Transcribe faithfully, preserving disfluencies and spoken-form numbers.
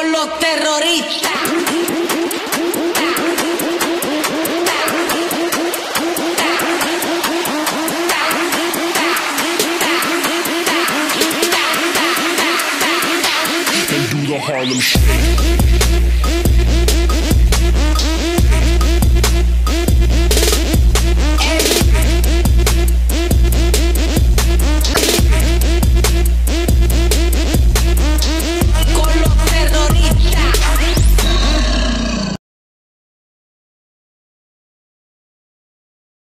con los terroristas. And do the Harlem Shake.